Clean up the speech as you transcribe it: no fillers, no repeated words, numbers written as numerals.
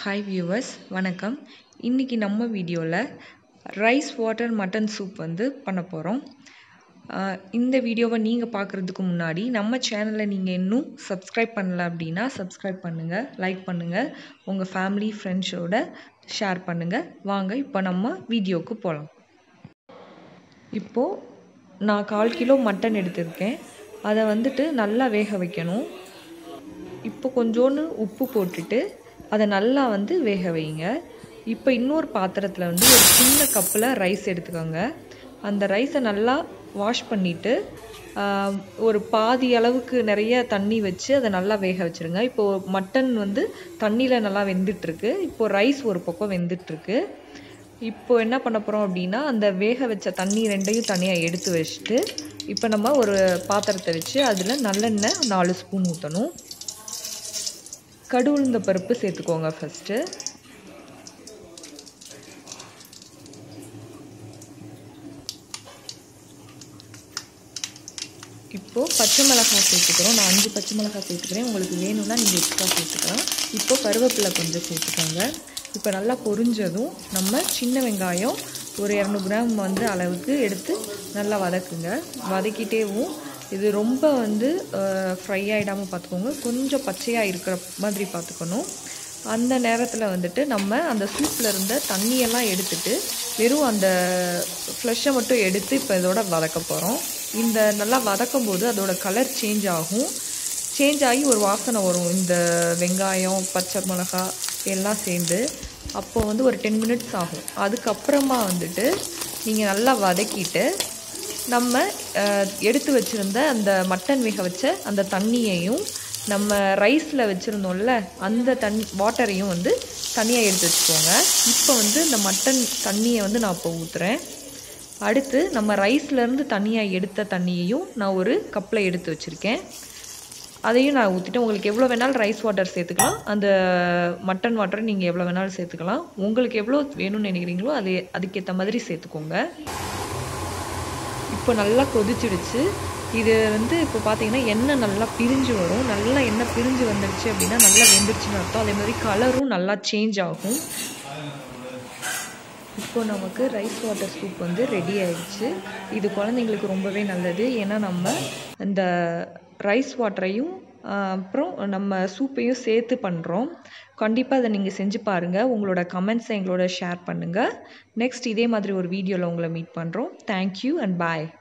Hi viewers, வணக்கம். இன்னைக்கு நம்ம வீடியோவில் ரைஸ் வாட்டர் மட்டன் சூப் பண்ண போகிறோம். இந்த வீடியோவை நீங்கள் பார்க்குறதுக்கு முன்னாடி நம்ம சேனலை நீங்கள் இன்னும் சப்ஸ்கிரைப் பண்ணல அப்படின்னா சப்ஸ்கிரைப் பண்ணுங்கள், லைக் பண்ணுங்கள், உங்கள் ஃபேமிலி ஃப்ரெண்ட்ஸோட ஷேர் பண்ணுங்கள். வாங்க இப்போ நம்ம வீடியோவுக்கு போகலாம். இப்போது நான் 1/4 கிலோ மட்டன் எடுத்திருக்கேன். அதை நல்லா வேக வைக்கணும். இப்போ கொஞ்சோன்னு உப்பு போட்டுட்டு அதை நல்லா வேக வைங்க. இப்போ இன்னொரு பாத்திரத்தில் ஒரு சின்ன கப்பில் ரைஸ் எடுத்துக்கோங்க. அந்த ரைஸை நல்லா வாஷ் பண்ணிவிட்டு ஒரு பாதி அளவுக்கு நிறைய தண்ணி வச்சு அதை நல்லா வேக வச்சுருங்க. இப்போது மட்டன் தண்ணியில் நல்லா வெந்துட்டுருக்கு. இப்போது ரைஸ் ஒரு பக்கம் வெந்துட்டுருக்கு. இப்போது என்ன பண்ண போகிறோம் அப்படின்னா, அந்த வேக வச்ச தண்ணி ரெண்டையும் தனியாக எடுத்து வச்சுட்டு இப்போ நம்ம ஒரு பாத்திரத்தை வச்சு அதில் நல்லெண்ணெய் 4 ஸ்பூன் ஊற்றணும். கடுகுளுந்த பருப்பு சேர்த்துக்கோங்க ஃபஸ்ட்டு. இப்போது பச்சை மிளகாய் சேர்த்துக்கிறோம். நான் 5 பச்சை மிளகாய் சேர்த்துக்கிறேன். உங்களுக்கு வேணும்னா நீங்கள் எக்ஸ்ட்ரா சேர்த்துக்கலாம். இப்போது கருவேப்பிலை கொஞ்சம் சேர்த்துக்கோங்க. இப்போ நல்லா பொரிஞ்சதும் நம்ம சின்ன வெங்காயம் ஒரு 200 கிராம் அளவுக்கு எடுத்து நல்லா வதக்குங்க. வதக்கிட்டேவும் இது ரொம்ப ஃப்ரை ஆகிடாமல் பார்த்துக்கோங்க. கொஞ்சம் பச்சையாக இருக்கிற மாதிரி பார்த்துக்கணும். அந்த நேரத்தில் நம்ம அந்த சூப்பில் இருந்த தண்ணியெல்லாம் எடுத்துட்டு வெறும் அந்த ஃப்ளஷை மட்டும் எடுத்து இப்போ இதோட வதக்க போகிறோம். இந்த நல்லா வதக்கும் போது அதோட கலர் சேஞ்ச் ஆகும். சேஞ்ச் ஆகி ஒரு வாசனை வரும், இந்த வெங்காயம் பச்சை மிளகாய் எல்லாம் சேர்ந்து. அப்போது ஒரு 10 மினிட்ஸ் ஆகும். அதுக்கப்புறமா நீங்கள் நல்லா வதக்கிட்டு நம்ம எடுத்து வச்சுருந்த அந்த மட்டன் வேக வச்ச அந்த தண்ணியையும் நம்ம ரைஸில் வச்சுருந்தோம்ல அந்த வாட்டரையும் தனியாக எடுத்து வச்சுக்கோங்க. இப்போ இந்த மட்டன் தண்ணியை நான் இப்போ ஊற்றுறேன். அடுத்து நம்ம ரைஸ்லேருந்து தனியாக எடுத்த தண்ணியையும் நான் ஒரு கப்பில் எடுத்து வச்சுருக்கேன். அதையும் நான் ஊற்றிட்டேன். உங்களுக்கு எவ்வளோ வேணாலும் ரைஸ் வாட்டர் சேர்த்துக்கலாம். அந்த மட்டன் வாட்டரை நீங்கள் எவ்வளோ வேணாலும் சேர்த்துக்கலாம். உங்களுக்கு எவ்வளோ வேணும்னு நினைக்கிறீங்களோ அதுக்கேற்ற மாதிரி சேர்த்துக்கோங்க. இப்போ நல்லா கொதிச்சிடுச்சு. இது இப்போ பார்த்தீங்கன்னா எண்ணெய் நல்லா பிரிஞ்சு வரும். நல்லா எண்ணெய் பிரிஞ்சு வந்துடுச்சு அப்படின்னா நல்லா வெந்துடுச்சுன்னு அர்த்தம். அதே மாதிரி கலரும் நல்லா சேஞ்ச் ஆகும். இப்போ நமக்கு ரைஸ் வாட்டர் சூப் ரெடி ஆயிடுச்சு. இது குழந்தைங்களுக்கு ரொம்பவே நல்லது. ஏன்னா நம்ம இந்த ரைஸ் வாட்டரையும் அப்புறம் நம்ம சூப்பையும் சேர்த்து பண்ணுறோம். கண்டிப்பாக அதை நீங்கள் செஞ்சு பாருங்கள். உங்களோட கமெண்ட்ஸை எங்களோட ஷேர் பண்ணுங்கள். நெக்ஸ்ட் இதே மாதிரி ஒரு வீடியோவில் உங்களை மீட் பண்ணுறோம். Thank you and bye.